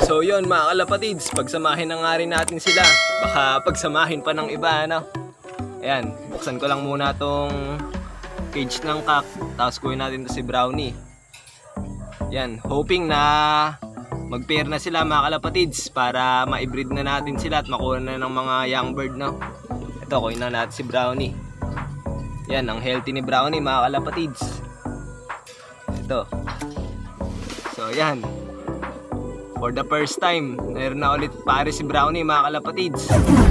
So yun mga kalapatids, pagsamahin na nga rin natin sila. Baka pagsamahin pa ng iba, ano. Ayan, buksan ko lang muna tong cage ng cock. Tapos kuhin natin to si Brownie. Yan, hoping na mag-pair na sila mga kalapatids para ma-breed na natin sila at makuha na ng mga young bird, no. Ito, kuhin na natin si Brownie. Yan, ang healthy ni Brownie mga kalapatids. Ito. So yan, for the first time, meron na ulit pare si Brownie mga kalapatids.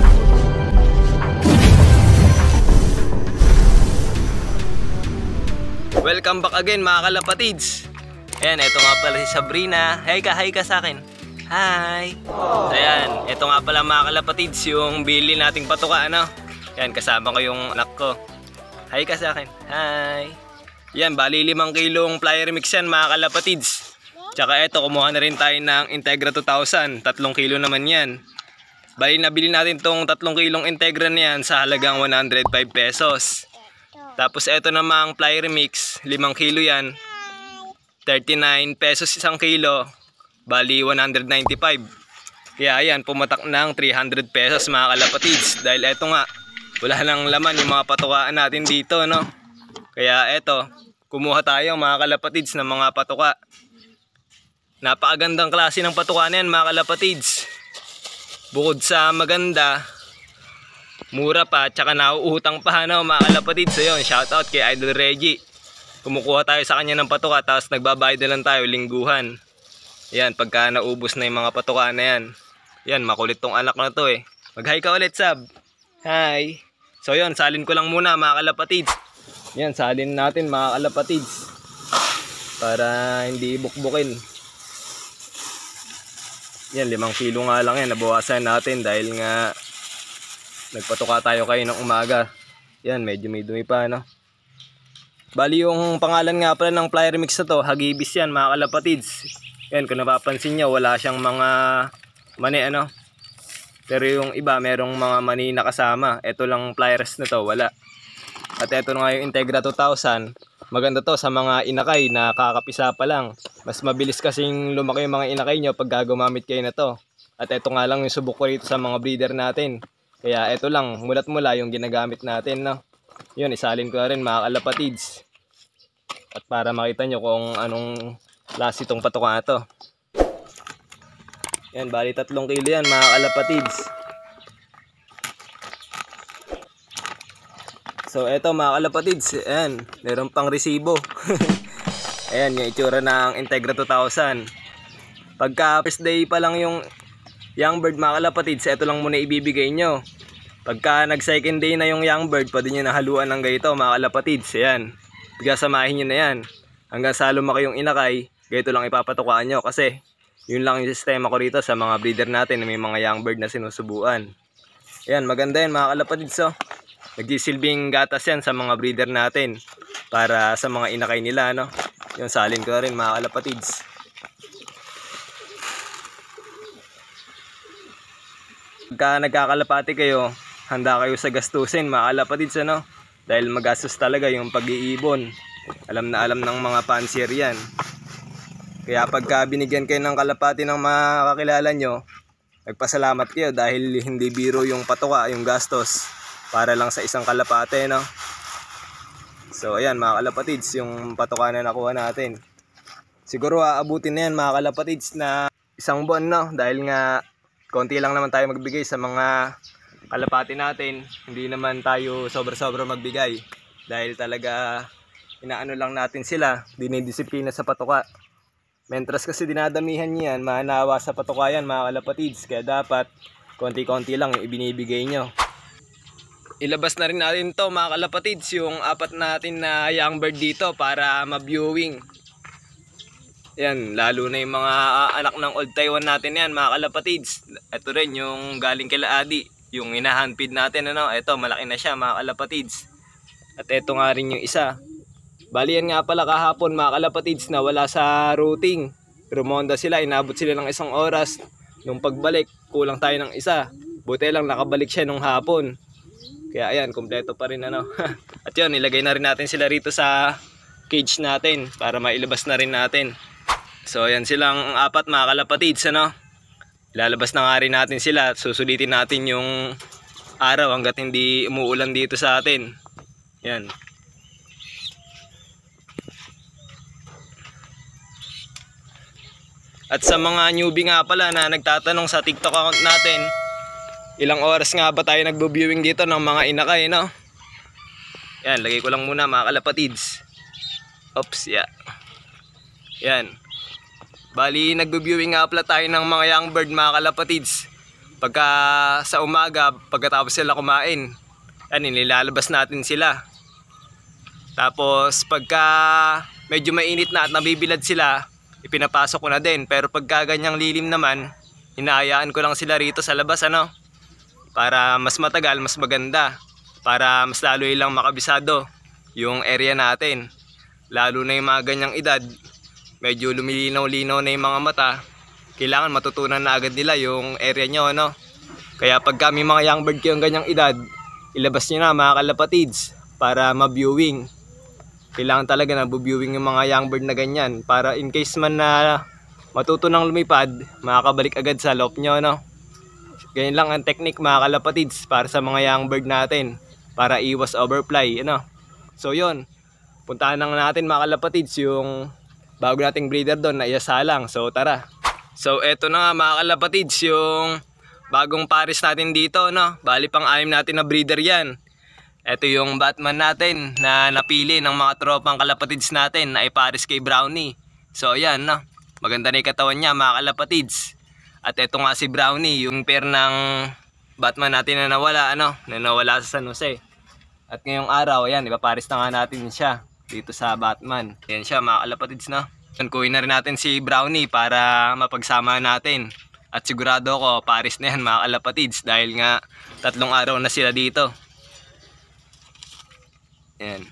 Welcome back again mga kalapatids. Ayan, ito nga pala si Sabrina. Hi ka sa akin. Hi. So ayan, ito nga pala mga kalapatids, yung bili nating patuka, ano. Ayan, kasama ko yung anak ko. Hi ka sa akin. Hi. Yan, bali 5 kilong flyer mix yan mga kalapatids. Tsaka ito, kumuha na rin tayo ng Integra 2000. 3 kilo naman yan. Bali, nabili natin tong 3 kilong Integra na yan sa halagang 105 pesos. Tapos ito namang flyer mix, 5 kilo yan. 39 pesos 1 kilo. Bali, 195. Kaya yan, pumatak ng 300 pesos mga kalapatids. Dahil ito nga, wala nang laman yung mga patukaan natin dito, no? Kaya eto, kumuha tayo mga kalapatids ng mga patuka. Napakagandang klase ng patuka na yan mga kalapatids. Bukod sa maganda, mura pa, tsaka nauutang pa, no, mga kalapatids. So yun, shoutout kay Idol Reggie. Kumukuha tayo sa kanya ng patuka, tapos nagbabayad na lang tayo lingguhan. Yan, pagka naubos na yung mga patuka na yan. Yan, makulit tong anak na to eh. Mag-hi ka ulit, Sab. Hi. So yun, salin ko lang muna mga kalapatids. Yan, salin natin mga kalapatids para hindi bukbukin. Yan, 5 kilo nga lang yan, nabawasan natin dahil nga nagpatuka tayo kayo ng umaga. Yan, medyo may dumi pa, no. Bali yung pangalan nga pala ng flyer mix na to, Hagibis yan mga kalapatids. Yan, kung napapansin nyo, wala siyang mga mani, ano. Pero yung iba, merong mga mani na kasama. Ito lang flyers na to, wala. At ito na nga yung Integra 2000. Maganda to sa mga inakay na kakapisa pa lang. Mas mabilis kasing lumaki yung mga inakay nyo pag gumamit kayo na to. At ito nga lang yung subok ko rito sa mga breeder natin. Kaya ito lang, mulat mula yung ginagamit natin, no. Yun, isalin ko na rin mga kalapatids. At para makita nyo kung anong klase itong patuka na to. Yan, bali 3 kilo yan mga kalapatids. So eto mga kalapatids, ayan, meron pang resibo. Ayan, yung itsura ng Integra 2000. Pagka first day pa lang yung young bird mga kalapatids, ito lang muna ibibigay nyo. Pagka nag second day na yung young bird, pwede nyo nahaluan ng ganito mga kalapatids. Ayan, samahin nyo na yan. Hanggang sa lumaki yung inakay, ganito lang ipapatukaan nyo. Kasi yun lang yung sistema ko rito sa mga breeder natin na may mga young bird na sinusubuan. Ayan, maganda yan mga kalapatids, oh. Nagsisilbing gatas yan sa mga breeder natin para sa mga inakay nila, no? Yung salin ko na rin mga kalapatids. Pagka nagkakalapati kayo, handa kayo sa gastusin mga kalapatids, ano? Dahil magastos talaga yung pag-iibon. Alam na alam ng mga pansier yan. Kaya pagka binigyan kayo ng kalapati ng mga kakilala nyo, nagpasalamat kayo dahil hindi biro yung patuka, yung gastos para lang sa isang kalapate, no. So ayan mga kalapatids, yung patuka na nakuha natin. Siguro aabutin na yan mga kalapatids na 1 buwan, no, dahil nga konti lang naman tayo magbigay sa mga kalapati natin. Hindi naman tayo sobra-sobra magbigay dahil talaga inaano lang natin sila, dinidisiplina sa patuka. Mentras kasi dinadamihan niyan, manawa sa patuka yan mga kalapatids. Kaya dapat konti-konti lang yung ibinibigay nyo. Ilabas na rin natin to mga kalapatids, yung 4 natin na young bird dito para ma-viewing. Yan, lalo na yung mga anak ng Old Taiwan natin yan mga kalapatids. Ito rin yung galing kila Adi, yung hinahandpid natin, ano. Ito, malaki na siya mga kalapatids. At ito nga rin yung isa. Bali yan nga pala kahapon mga kalapatids na wala sa routing. Rumonda sila, inabot sila ng 1 oras. Nung pagbalik, kulang tayo ng isa. Buti lang nakabalik siya nung hapon. Kaya ayan, kompleto pa rin, ano. At yun, nilagay na rin natin sila rito sa cage natin para mailabas na rin natin. So ayan silang 4 mga kalapatids, ano. Ilalabas na nga rin natin sila at susulitin natin yung araw hanggat hindi umuulan dito sa atin. Yan. At sa mga newbie nga pala na nagtatanong sa TikTok account natin, ilang oras nga ba tayo nagbo-viewing dito ng mga inakay, no? Yan, lagay ko lang muna mga kalapatids. Oops, yeah. Yan. Bali, nagbo-viewing nga pala tayo ng mga young bird mga kalapatids. Pagka sa umaga, pagkatapos sila kumain, yan, inilalabas natin sila. Tapos pagka medyo mainit na at nabibilad sila, ipinapasok ko na din. Pero pagka ganyang lilim naman, hinahayaan ko lang sila rito sa labas, ano? Para mas matagal, mas maganda. Para mas lalo ilang makabisado yung area natin. Lalo na yung mga ganyang edad, medyo lumilinaw-linaw na yung mga mata. Kailangan matutunan na agad nila yung area nyo, ano? Kaya pag kami mga young bird kayong ganyang edad, ilabas nyo na mga kalapatids para ma-viewing. Kailangan talaga na bu-viewing yung mga young bird na ganyan para in case man na matuto nang lumipad, makakabalik agad sa loft nyo, no? Ganyan lang ang technique mga kalapatids para sa mga young bird natin para iwas overfly, ano? So yun, puntahan na natin mga kalapatids yung bago nating breeder doon na iasalang. So tara. So eto na nga mga kalapatids yung bagong pares natin dito, no? Bali pang 6 natin na breeder yan. Ito yung Batman natin na napili ng mga tropang kalapatids natin na ipares kay Brownie. So ayan, no? Maganda na yung katawan niya mga kalapatids. At ito nga si Brownie, yung pair ng Batman natin na nawala, ano? Na nawala sa San Jose. At ngayong araw, ayan, ipapares na nga natin siya dito sa Batman. Ayan siya mga kalapatids, no? Kunin na rin natin si Brownie para mapagsama natin. At sigurado ko pares na yan mga kalapatids dahil nga 3 araw na sila dito. Ayan.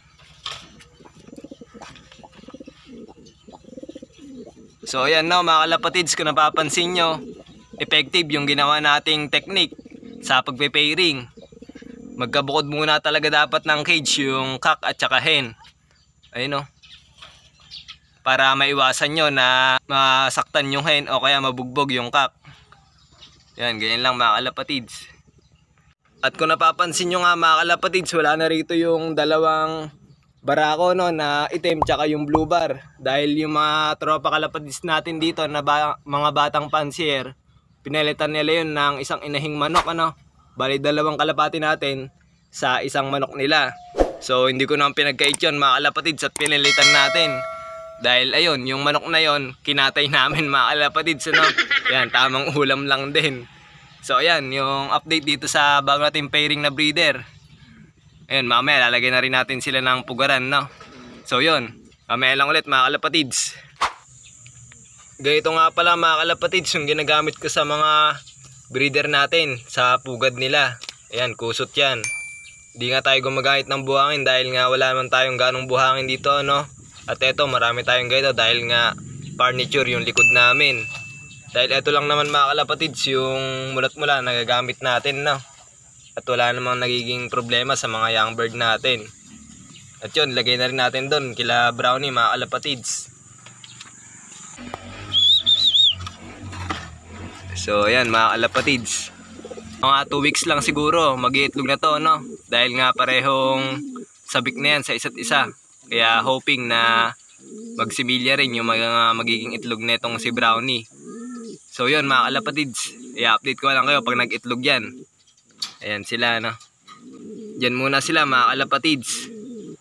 So ayan, no, mga kalapatids, kung napapansin nyo, effective yung ginawa nating technique sa pagpe-pairing. Magkabukod muna talaga dapat ng cage yung cock at saka hen. Ayun, no, para maiwasan nyo na masaktan yung hen o kaya mabugbog yung cock. Yan, ganyan lang mga kalapatids. At kung napapansin nyo nga mga kalapatids, wala na rito yung dalawang barako, no, na itim tsaka yung blue bar. Dahil yung mga tropa kalapatids natin dito na mga batang pansier, pinalitan nila yun ng isang inahing manok, ano. Bali 2 kalapati natin sa isang manok nila. So hindi ko naman pinagkait yun mga kalapatids at pinalitan natin. Dahil ayun, yung manok na yon kinatay namin mga kalapatids, ano. Yan, tamang ulam lang din. So ayan, yung update dito sa bago nating pairing na breeder. Ayan, mamaya lalagay na rin natin sila ng pugaran, no? So yun, mamaya lang ulit mga kalapatids. Ganito nga pala mga kalapatids yung ginagamit ko sa mga breeder natin sa pugad nila. Ayan, kusot yan. Hindi nga tayo gumagamit ng buhangin dahil nga wala naman tayong ganong buhangin dito, no? At eto, marami tayong ganito dahil nga furniture yung likod namin. Dahil ito lang naman mga kalapatids yung mulat-mula nagagamit natin, no? At wala namang nagiging problema sa mga young bird natin. At yun, lagay na rin natin doon kila Brownie mga kalapatids. So ayan mga kalapatids, mga 2 weeks lang siguro mag-iitlog na to, no? Dahil nga parehong sabik na yan sa isa't isa. Kaya hoping na magsimilya rin yung mga magiging itlog na itong si Brownie. So yun mga kalapatids, i-update ko lang kayo pag nag-itlog yan. Ayan sila, no? Diyan muna sila mga kalapatids.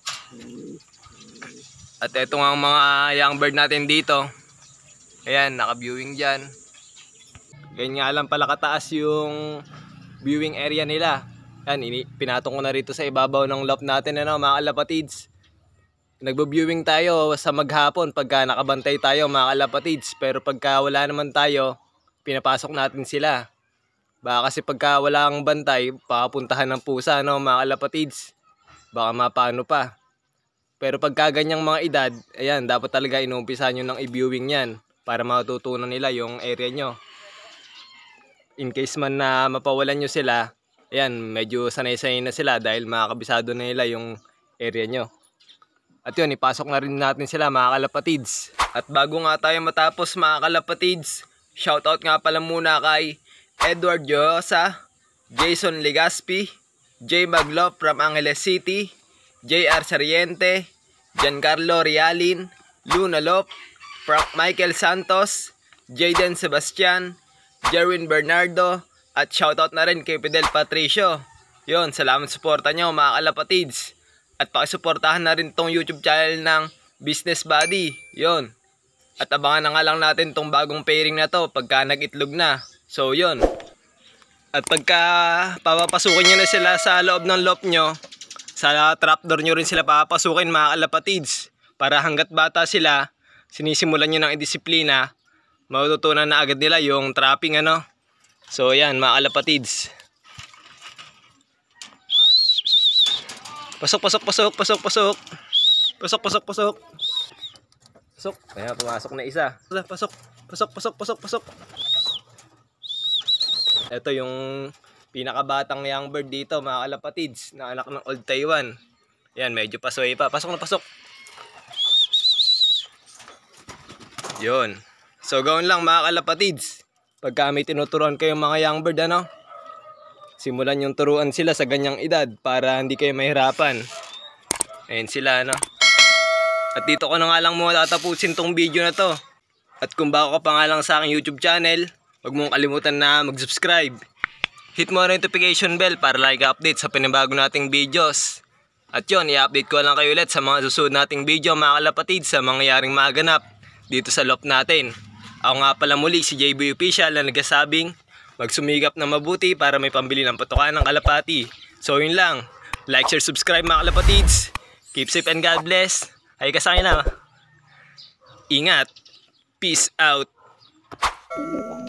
At eto nga ang mga young bird natin dito. Ayan, naka-viewing dyan. Ganyan nga lang pala kataas yung viewing area nila. Ayan, pinatong ko na rito sa ibabaw ng loft natin, ano, mga kalapatids. Nagbo-viewing tayo sa maghapon pagka nakabantay tayo mga kalapatids. Pero pagka wala naman tayo, pinapasok natin sila. Baka kasi pagka wala kang bantay, papuntahan ng pusa, no, mga kalapatids. Baka mapano pa. Pero pagka ganyang mga edad, ayan, dapat talaga inuumpisahan nyo ng i-viewing yan para matutunan nila yung area nyo. In case man na mapawalan nyo sila, ayan, medyo sanay-sanay na sila dahil makakabisado na nila yung area nyo. At yun, ipasok na rin natin sila mga kalapatids. At bago nga tayo matapos mga kalapatids, Shoutout nga pala muna kay Edward Josa, Jason Legaspi, J. Maglop from Angeles City, J.R. Sariente, Giancarlo Rialin, Luna Lop, Frank Michael Santos, Jayden Sebastian, Jerwin Bernardo, at shoutout na rin kay Fidel Patricio. Yun, salamat suporta nyo mga kalapatids. At pakisuportahan na rin tong YouTube channel ng Business Buddy. Yun. At abangan na nga lang natin tong bagong pairing na to pagka nag-itlog na. So yun. At pagka papapasukin nyo na sila sa loob ng loft nyo, sa trapdoor nyo rin sila papapasukin mga kalapatids. Para hanggat bata sila, sinisimulan nyo ng disiplina, matututunan na agad nila yung trapping ano. So yan mga kalapatids. Pasok. Pasok. Kaya pumasok na isa. Pasok. Ito yung pinakabatang young bird dito mga kalapatids, na anak ng Old Taiwan. Yan, medyo pasoy pa. Pasok. Yun. So gawin lang mga kalapatids. Pagka may tinuturuan kayong mga young bird ano, simulan yung turuan sila sa ganyang edad para hindi kayo mahirapan. Ayan sila no. At dito ko na nga lang muna tatapusin tong video na to. At kung bago ka pa nga lang sa aking YouTube channel, huwag mong kalimutan na mag-subscribe. Hit mo ang notification bell para like update sa panibago nating videos. At yun, i-update ko lang kayo ulit sa mga susunod nating video mga kalapatids sa mangyayaring maganap dito sa loft natin. Ako nga pala muli si JB Official na nagsasabing magsumigap na mabuti para may pambili ng patukan ng kalapati. So yun lang. Like, share, subscribe mga kalapatids. Keep safe and God bless. Ay ka sa akin na. Ingat. Peace out.